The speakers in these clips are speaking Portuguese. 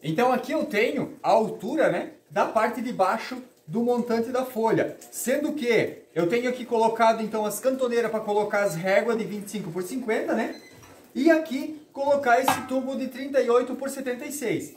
Então aqui eu tenho a altura, né, da parte de baixo do montante da folha. Sendo que eu tenho aqui colocado então as cantoneiras para colocar as réguas de 25 por 50, né? E aqui colocar esse tubo de 38 por 76.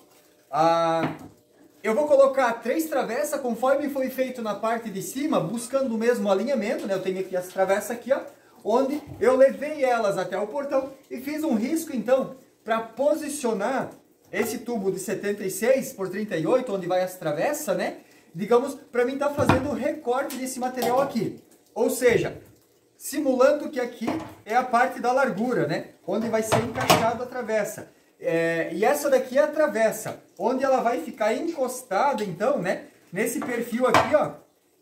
Eu vou colocar 3 travessas conforme foi feito na parte de cima, buscando o mesmo alinhamento, né? Eu tenho aqui as travessas aqui, ó, onde eu levei elas até o portão e fiz um risco então para posicionar esse tubo de 76 por 38, onde vai as travessas, né? Digamos, para mim tá fazendo o recorte desse material aqui. Ou seja, simulando que aqui é a parte da largura, né? Onde vai ser encaixado a travessa. E essa daqui é a travessa, onde ela vai ficar encostada, então, né? Nesse perfil aqui, ó,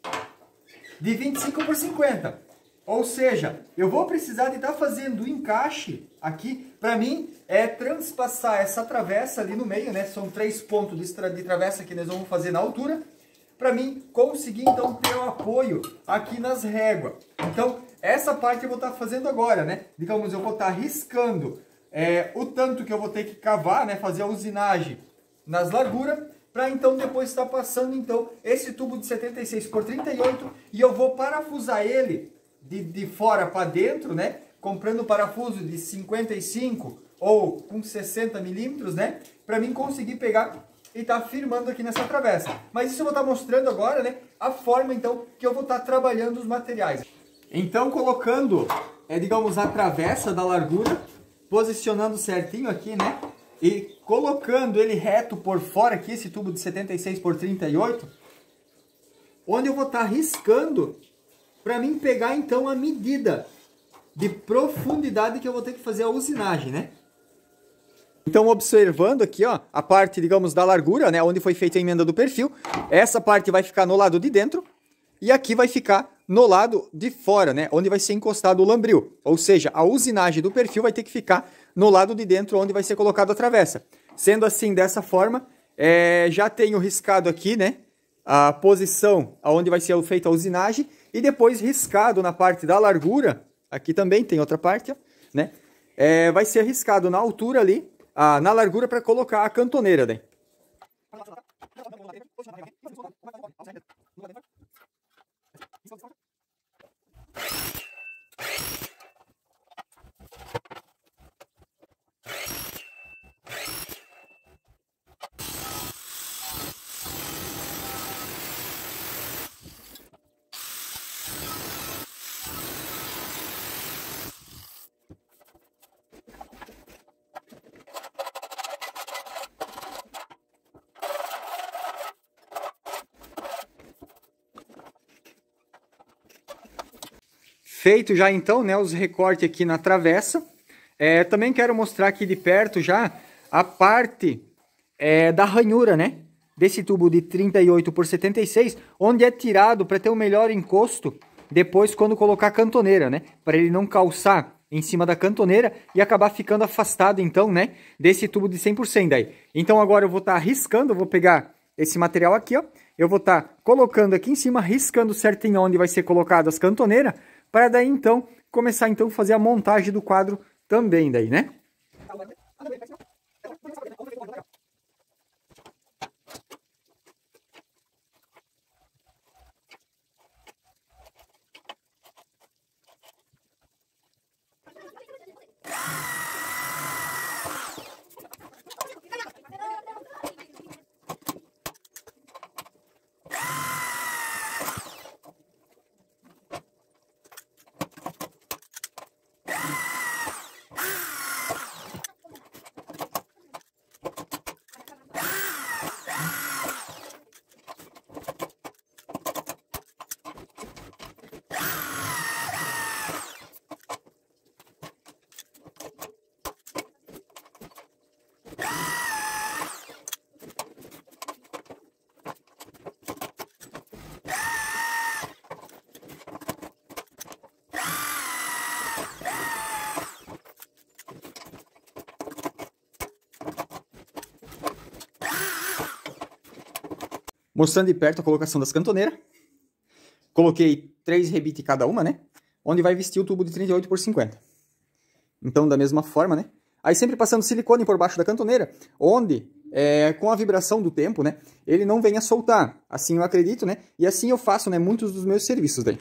de 25 por 50. Ou seja, eu vou precisar de estar fazendo o encaixe aqui, para mim, transpassar essa travessa ali no meio, né? São 3 pontos de travessa que nós vamos fazer na altura, para mim conseguir, então, ter o apoio aqui nas réguas. Então, essa parte eu vou estar fazendo agora, né? Digamos, eu vou estar riscando o tanto que eu vou ter que cavar, né? Fazer a usinagem nas larguras, para então depois estar passando, então, esse tubo de 76 por 38, e eu vou parafusar ele de fora para dentro, né? Comprando parafuso de 55 ou com 60 milímetros, né? Para mim conseguir pegar e tá firmando aqui nessa travessa. Mas isso eu vou estar mostrando agora, né? A forma, então, que eu vou estar trabalhando os materiais. Então, colocando, digamos, a travessa da largura, posicionando certinho aqui, né? E colocando ele reto por fora aqui, esse tubo de 76 por 38, onde eu vou estar riscando para mim pegar, então, a medida de profundidade que eu vou ter que fazer a usinagem, né? Então, observando aqui, ó, a parte, digamos, da largura, né, onde foi feita a emenda do perfil, essa parte vai ficar no lado de dentro e aqui vai ficar no lado de fora, né, onde vai ser encostado o lambril. Ou seja, a usinagem do perfil vai ter que ficar no lado de dentro, onde vai ser colocado a travessa. Sendo assim, dessa forma, já tenho riscado aqui, né, a posição onde vai ser feita a usinagem e depois riscado na parte da largura, aqui também tem outra parte, ó, né, vai ser riscado na altura ali, na largura para colocar a cantoneira, né? Feito já então, né, os recortes aqui na travessa. Também quero mostrar aqui de perto já a parte da ranhura, né, desse tubo de 38 por 76, onde é tirado para ter um melhor encosto depois quando colocar a cantoneira, né, para ele não calçar em cima da cantoneira e acabar ficando afastado então, né, desse tubo de 100% daí. Então agora eu vou estar riscando, eu vou pegar esse material aqui, ó, eu vou estar colocando aqui em cima, riscando certinho onde vai ser colocado as cantoneiras, para daí então começar então a fazer a montagem do quadro também daí, né? Mostrando de perto a colocação das cantoneiras. Coloquei 3 rebites cada uma, né? Onde vai vestir o tubo de 38 por 50. Então, da mesma forma, né? Aí sempre passando silicone por baixo da cantoneira, onde com a vibração do tempo, né, ele não venha soltar. Assim eu acredito, né, e assim eu faço, né, muitos dos meus serviços daí.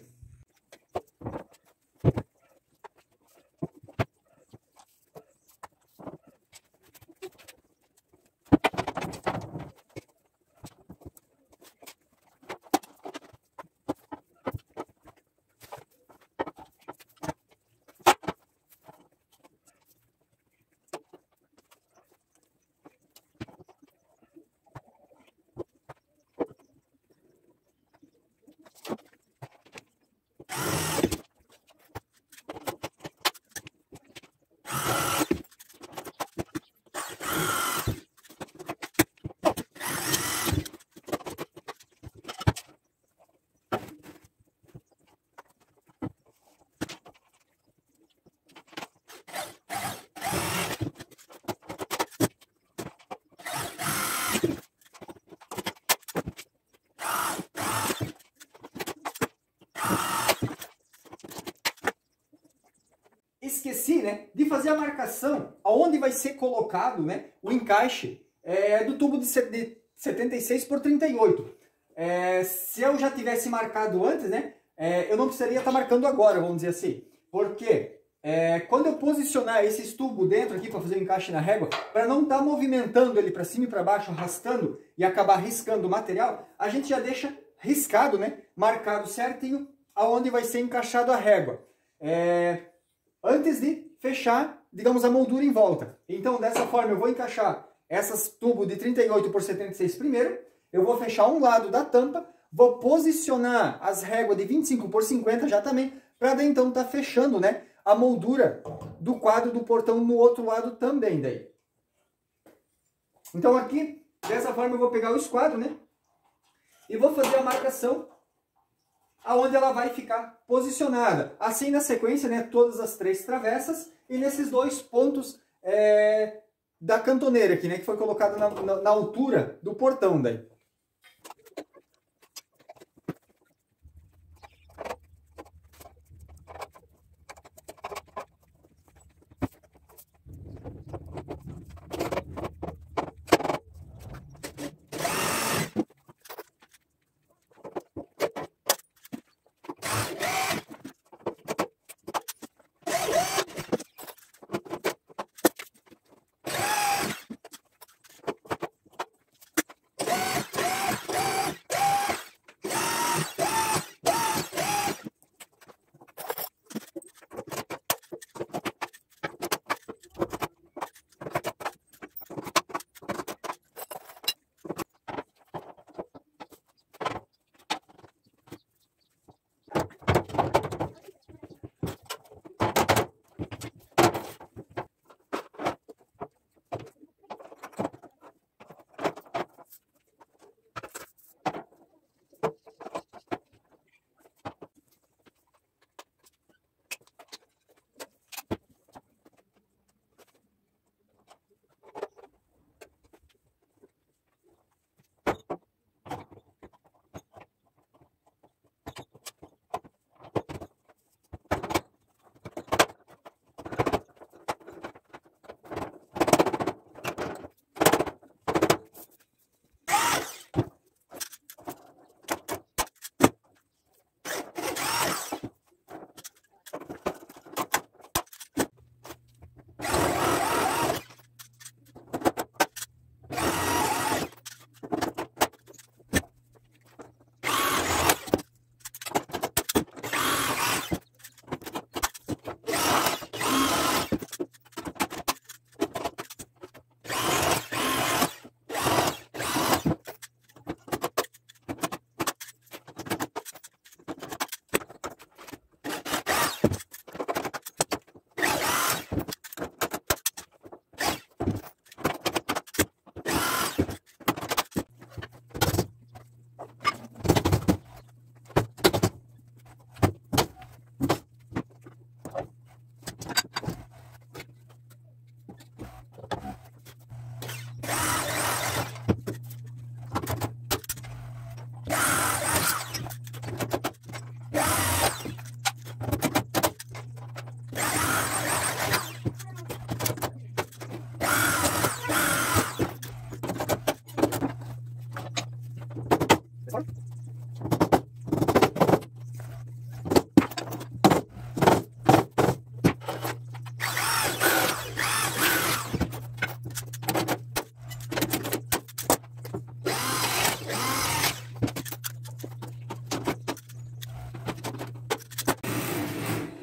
Esqueci, né, de fazer a marcação aonde vai ser colocado, né, o encaixe do tubo de 76 por 38. Se eu já tivesse marcado antes, né, eu não precisaria estar marcando agora, vamos dizer assim. Porque quando eu posicionar esses tubos dentro aqui para fazer o encaixe na régua, para não estar movimentando ele para cima e para baixo, arrastando e acabar riscando o material, a gente já deixa riscado, né, marcado certinho aonde vai ser encaixado a régua. Antes de fechar, digamos, a moldura em volta. Então, dessa forma, eu vou encaixar essas tubos de 38 por 76 primeiro. Eu vou fechar um lado da tampa, vou posicionar as réguas de 25 por 50 já também, para daí então estar fechando, né, a moldura do quadro do portão no outro lado também daí. Então aqui, dessa forma, eu vou pegar o esquadro, né, e vou fazer a marcação aonde ela vai ficar posicionada. Assim na sequência, né, todas as 3 travessas e nesses 2 pontos da cantoneira aqui, né, que foi colocado na altura do portão daí.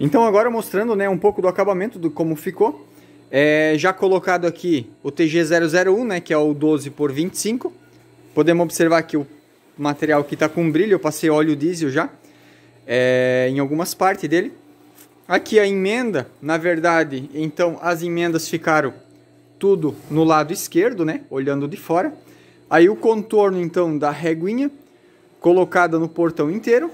Então agora mostrando, né, um pouco do acabamento, do como ficou. Já colocado aqui o TG001, né, que é o 12 por 25. Podemos observar que o material aqui está com brilho, eu passei óleo diesel já em algumas partes dele. Aqui a emenda, na verdade, então as emendas ficaram tudo no lado esquerdo, né, olhando de fora. Aí o contorno então da réguinha colocada no portão inteiro.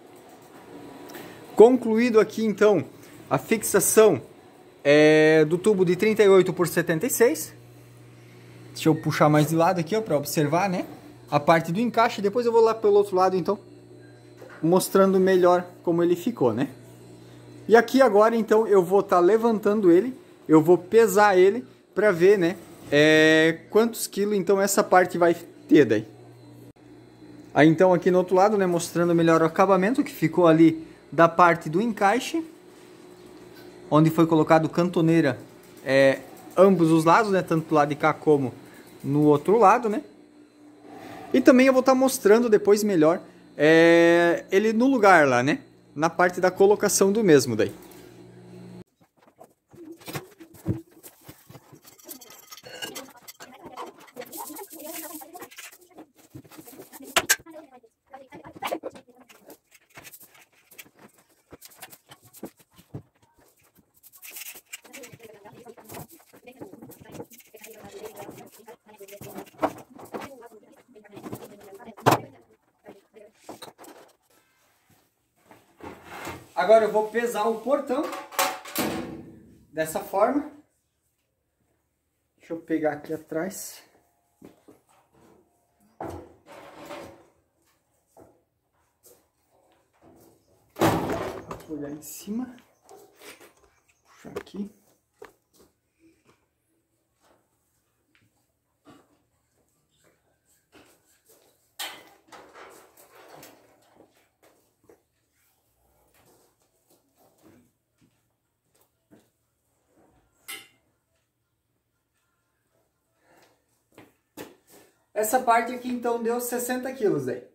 Concluído aqui então a fixação do tubo de 38 por 76. Deixa eu puxar mais de lado aqui, ó, para observar, né, a parte do encaixe. Depois eu vou lá pelo outro lado, então, mostrando melhor como ele ficou, né. E aqui agora, então, eu vou estar levantando ele, eu vou pesar ele para ver, né, quantos quilos, então, essa parte vai ter daí. Aí, então, aqui no outro lado, né, mostrando melhor o acabamento que ficou ali da parte do encaixe, onde foi colocado cantoneira ambos os lados, né, tanto do lado de cá como no outro lado, né. E também eu vou estar mostrando depois melhor ele no lugar lá, né, na parte da colocação do mesmo daí. Agora eu vou pesar o portão dessa forma. Deixa eu pegar aqui atrás. Vou olhar em cima. Puxar aqui. Essa parte aqui então deu 60 quilos aí.